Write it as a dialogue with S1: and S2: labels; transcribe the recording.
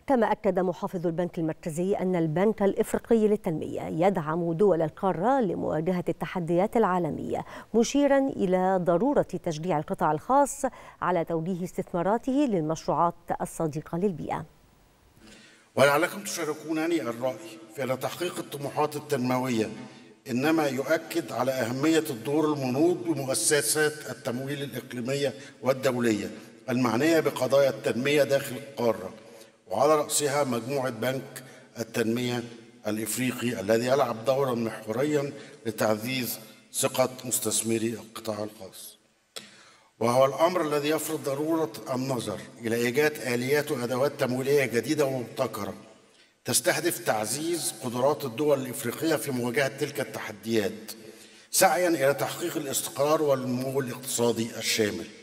S1: كما أكد محافظ البنك المركزي أن البنك الإفريقي للتنمية يدعم دول القارة لمواجهة التحديات العالمية، مشيرا إلى ضرورة تشجيع القطاع الخاص على توجيه استثماراته للمشروعات الصديقة للبيئة.
S2: ولعلكم تشاركونني الرأي في أن تحقيق الطموحات التنموية إنما يؤكد على أهمية الدور المنوط بمؤسسات التمويل الإقليمية والدولية المعنية بقضايا التنمية داخل القارة، وعلى رأسها مجموعة بنك التنمية الإفريقي الذي يلعب دورا محوريا لتعزيز ثقة مستثمري القطاع الخاص، وهو الأمر الذي يفرض ضرورة النظر إلى إيجاد آليات وأدوات تمويلية جديدة ومبتكرة تستهدف تعزيز قدرات الدول الإفريقية في مواجهة تلك التحديات، سعيا إلى تحقيق الاستقرار والنمو الاقتصادي الشامل.